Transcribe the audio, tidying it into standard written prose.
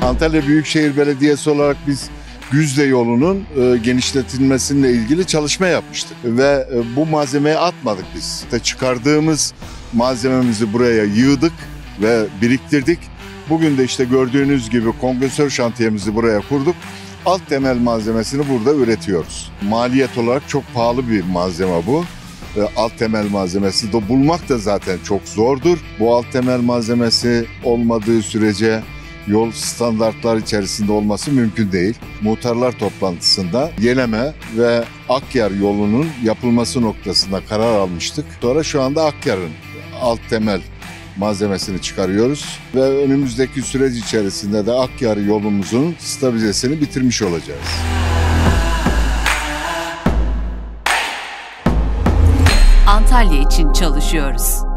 Antalya Büyükşehir Belediyesi olarak biz Güzde yolunun genişletilmesiyle ilgili çalışma yapmıştık. Ve bu malzemeyi atmadık biz. İşte çıkardığımız malzememizi buraya yığdık ve biriktirdik. Bugün de işte gördüğünüz gibi kongresör şantiyemizi buraya kurduk. Alt temel malzemesini burada üretiyoruz. Maliyet olarak çok pahalı bir malzeme bu. Alt temel malzemesi de bulmak da zaten çok zordur. Bu alt temel malzemesi olmadığı sürece yol standartlar içerisinde olması mümkün değil. Muhtarlar toplantısında Yeleme ve Akyar yolunun yapılması noktasında karar almıştık. Sonra şu anda Akyar'ın alt temel malzemesini çıkarıyoruz ve önümüzdeki süreç içerisinde de Akyar yolumuzun stabilizesini bitirmiş olacağız. Antalya için çalışıyoruz.